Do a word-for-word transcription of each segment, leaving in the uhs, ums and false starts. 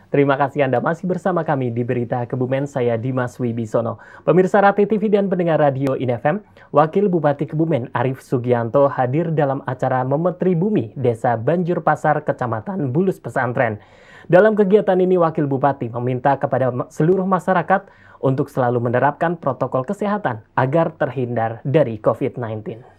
Terima kasih Anda masih bersama kami di Berita Kebumen, saya Dimas Wibisono. Pemirsa Rati T V dan pendengar radio I N F M, Wakil Bupati Kebumen Arief Sugianto hadir dalam acara Memetri Bumi Desa Banjur Pasar, Kecamatan Bulus Pesantren. Dalam kegiatan ini, Wakil Bupati meminta kepada seluruh masyarakat untuk selalu menerapkan protokol kesehatan agar terhindar dari covid sembilan belas.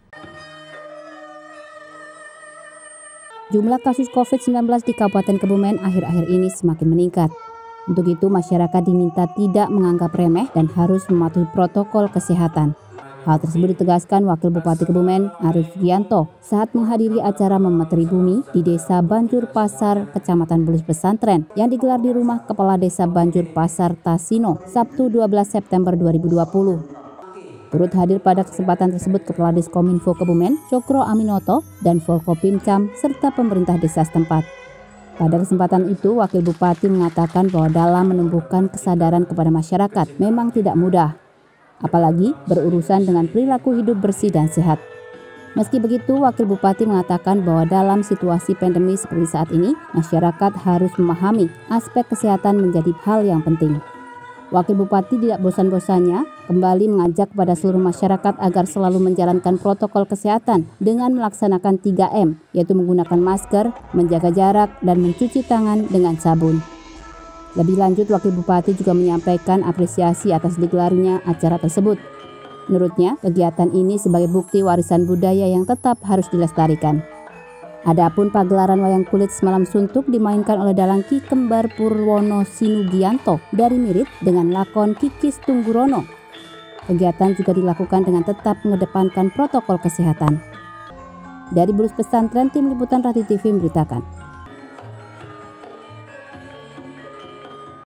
Jumlah kasus covid sembilan belas di Kabupaten Kebumen akhir-akhir ini semakin meningkat. Untuk itu, masyarakat diminta tidak menganggap remeh dan harus mematuhi protokol kesehatan. Hal tersebut ditegaskan Wakil Bupati Kebumen Arief Sugianto saat menghadiri acara Memetri Bumi di Desa Banjur Pasar, Kecamatan Bulus Pesantren yang digelar di Rumah Kepala Desa Banjur Pasar Tasino, Sabtu dua belas September dua ribu dua puluh. Turut hadir pada kesempatan tersebut Kepala Diskominfo Kebumen, Cokro Aminoto, dan Forkopimcam, serta pemerintah desa setempat. Pada kesempatan itu, Wakil Bupati mengatakan bahwa dalam menumbuhkan kesadaran kepada masyarakat memang tidak mudah, apalagi berurusan dengan perilaku hidup bersih dan sehat. Meski begitu, Wakil Bupati mengatakan bahwa dalam situasi pandemi seperti saat ini, masyarakat harus memahami aspek kesehatan menjadi hal yang penting. Wakil Bupati tidak bosan-bosannya kembali mengajak kepada seluruh masyarakat agar selalu menjalankan protokol kesehatan dengan melaksanakan tiga M, yaitu menggunakan masker, menjaga jarak, dan mencuci tangan dengan sabun. Lebih lanjut, Wakil Bupati juga menyampaikan apresiasi atas digelarnya acara tersebut. Menurutnya, kegiatan ini sebagai bukti warisan budaya yang tetap harus dilestarikan. Adapun pagelaran wayang kulit semalam suntuk dimainkan oleh dalang Ki Kembar Purwono Sinugianto dari Mirit dengan lakon Kikis Tunggurono. Kegiatan juga dilakukan dengan tetap mengedepankan protokol kesehatan. Dari Bulus Pesantren, Tim Liputan Rati T V memberitakan.